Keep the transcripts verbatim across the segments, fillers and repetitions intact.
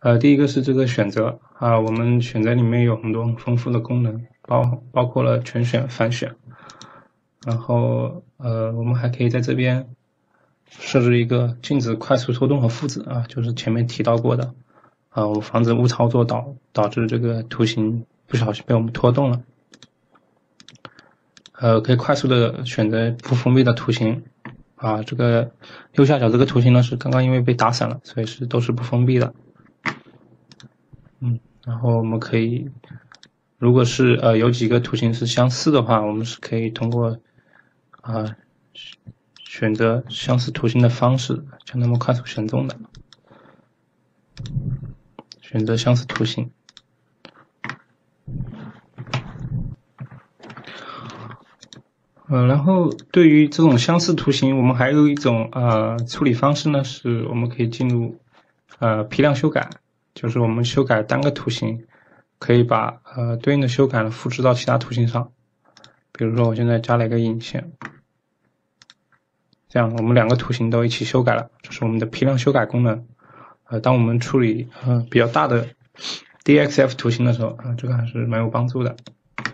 呃，第一个是这个选择啊，我们选择里面有很多很丰富的功能，包包括了全选、反选，然后呃，我们还可以在这边设置一个禁止快速拖动和复制啊，就是前面提到过的啊，我们防止误操作导导致这个图形不小心被我们拖动了。呃，可以快速的选择不封闭的图形啊，这个右下角这个图形呢是刚刚因为被打散了，所以是都是不封闭的。嗯，然后我们可以，如果是呃有几个图形是相似的话，我们是可以通过啊、呃、选择相似图形的方式将它们快速选中的。选择相似图形。呃，然后对于这种相似图形，我们还有一种呃处理方式呢，是我们可以进入呃批量修改，就是我们修改单个图形，可以把呃对应的修改呢复制到其他图形上。比如说我现在加了一个引线，这样我们两个图形都一起修改了，这是我们的批量修改功能。呃，当我们处理呃比较大的 D X F 图形的时候，啊、呃，这个还是蛮有帮助的。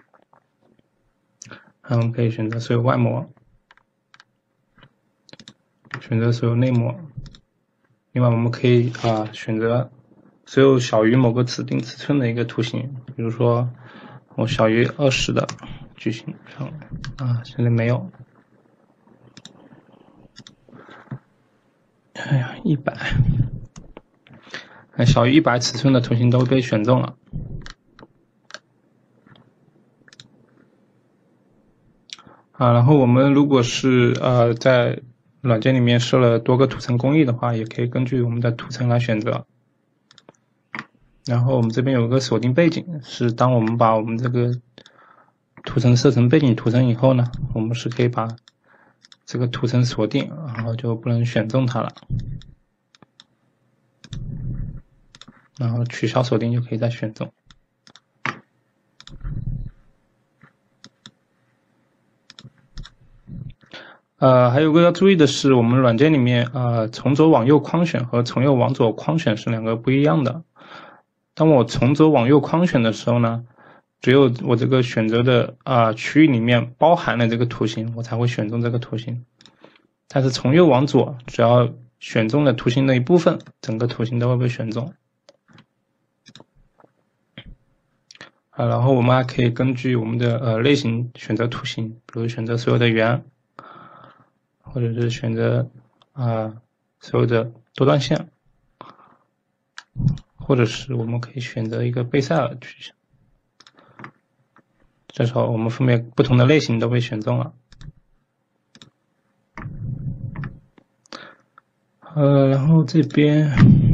我们可以选择所有外模，选择所有内模。另外，我们可以啊、呃、选择所有小于某个指定尺寸的一个图形，比如说我小于二十的矩形上啊，现在没有。哎呀，一百，小于一百尺寸的图形都被选中了。啊，然后我们如果是呃在软件里面设了多个图层工艺的话，也可以根据我们的图层来选择。然后我们这边有个锁定背景，是当我们把我们这个图层设成背景图层以后呢，我们是可以把这个图层锁定，然后就不能选中它了。然后取消锁定就可以再选中。呃，还有个要注意的是，我们软件里面呃从左往右框选和从右往左框选是两个不一样的。当我从左往右框选的时候呢，只有我这个选择的啊、呃、区域里面包含了这个图形，我才会选中这个图形。但是从右往左，只要选中了图形的一部分，整个图形都会被选中。啊，然后我们还可以根据我们的呃类型选择图形，比如选择所有的圆，或者是选择啊、呃、所有的多段线，或者是我们可以选择一个贝塞尔矩形。这时候我们分别不同的类型都被选中了。呃，然后这边。